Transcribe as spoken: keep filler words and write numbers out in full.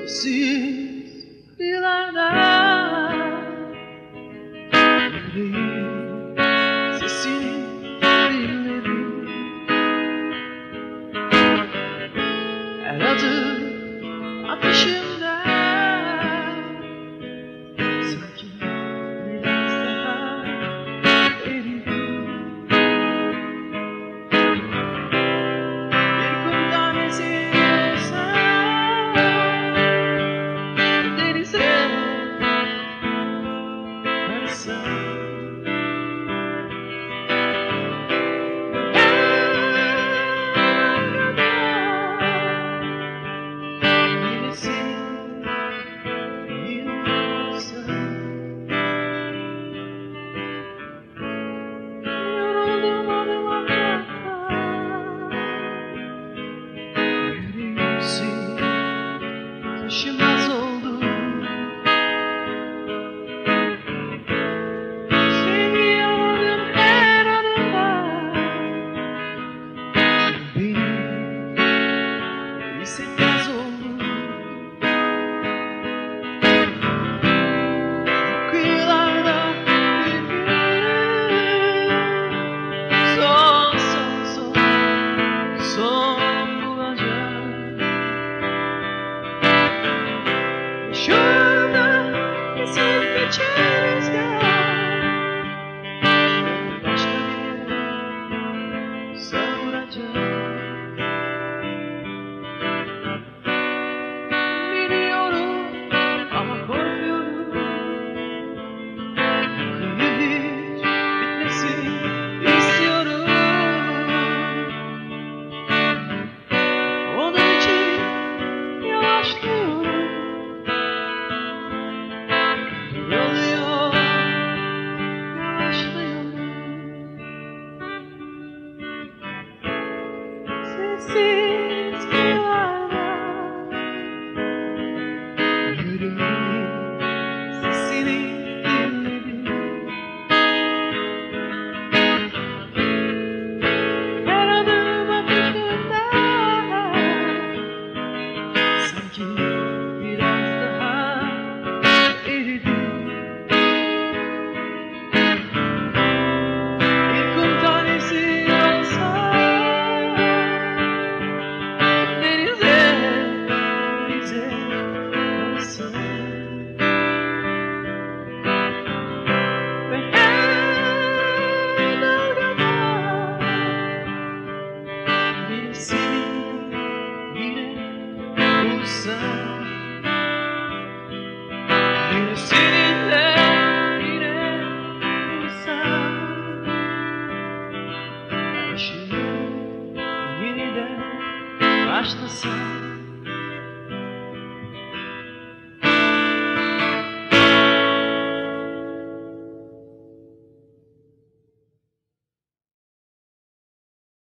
Siz kıyılarda yüreğim sesini dinledim. Her adım ateşimde sanki biraz daha eridim. Bir kum tanesi olsam denize varsam, yine senin yine olsam. Yoruldum adım atmaktan, yüreğim seni taşımaz oldu. Seni aradım her adımda, beni hissetmez oldum. Bu kıyılarda bir gün son son son son bulacak. Şurada esip geçer rüzgar, başka bir yere savuracak. Biliyorum ama korkuyorum, kıyı hiç bitmesin istiyorum. Onun için yavaşlıyorum, duralıyor, yavaşlıyorum. Sessiz kıyılarda yüreğimin sesini dinledim. Her adım ateşimde sanki biraz daha eridim. Bir kum tanesi olsam denize, denize olsam. Ve her dalgada bir senin yine bulsam. Yine seninle yine bulsam. Her şey yeniden başlasam.